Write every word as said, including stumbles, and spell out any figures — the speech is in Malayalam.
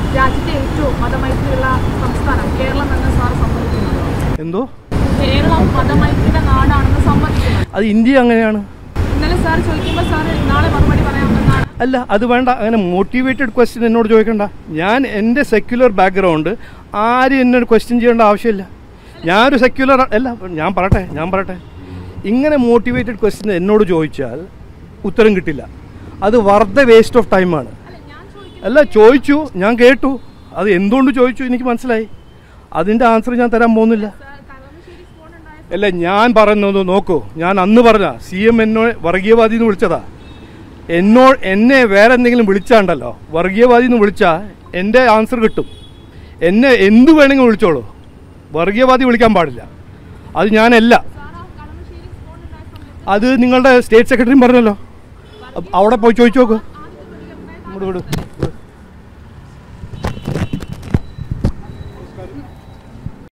രാജ്യത്തെ ഏറ്റവും മതമൈത്രിയുള്ള സംസ്ഥാനം കേരളം എന്ന് സാർ സമ്മതിക്കുന്നുണ്ടോ? എന്തോ കേരളം മതമൈത്രിയുടെ നാടാണെന്ന് സമ്മതിക്കുന്നു. അത് ഇന്ത്യ അങ്ങനെയാണ്. ഇന്നലെ സാർ ചോദിക്കുമ്പോൾ സാർ നാളെ മറുപടി പറയാമെന്നാണ്. അല്ല, അത് വേണ്ട. അങ്ങനെ മോട്ടിവേറ്റഡ് ക്വസ്റ്റ്യൻ എന്നോട് ചോദിക്കണ്ട. ഞാൻ എൻ്റെ സെക്യുലർ ബാക്ക്ഗ്രൗണ്ട് ആരും എന്നോട് ക്വസ്റ്റ്യൻ ചെയ്യേണ്ട ആവശ്യമില്ല. ഞാനൊരു സെക്യുലർ അല്ല. ഞാൻ പറയട്ടെ ഞാൻ പറയട്ടെ ഇങ്ങനെ മോട്ടിവേറ്റഡ് ക്വസ്റ്റ്യൻ എന്നോട് ചോദിച്ചാൽ ഉത്തരം കിട്ടില്ല. അത് വെറുതെ വേസ്റ്റ് ഓഫ് ടൈമാണ്. അല്ല, ചോദിച്ചു, ഞാൻ കേട്ടു. അത് എന്തുകൊണ്ട് ചോദിച്ചു എനിക്ക് മനസ്സിലായി. അതിൻ്റെ ആൻസർ ഞാൻ തരാൻ പോകുന്നില്ല. അല്ല, ഞാൻ പറയുന്നത് നോക്കൂ, ഞാൻ അന്ന് പറഞ്ഞ സി എം എന്നോ വർഗീയവാദി എന്ന് വിളിച്ചതാ. എന്നോ എന്നെ വേറെ എന്തെങ്കിലും വിളിച്ചാണ്ടല്ലോ, വർഗീയവാദി എന്ന് വിളിച്ചാൽ എൻ്റെ ആൻസർ കിട്ടും. എന്നെ എന്ത് വേണമെങ്കിലും വിളിച്ചോളൂ, വർഗീയവാദി വിളിക്കാൻ പാടില്ല. അത് ഞാനല്ല. അത് നിങ്ങളുടെ സ്റ്റേറ്റ് സെക്രട്ടറിയും പറഞ്ഞല്ലോ. അവിടെ പോയി ചോദിച്ചു നോക്ക്. വിട് വിട്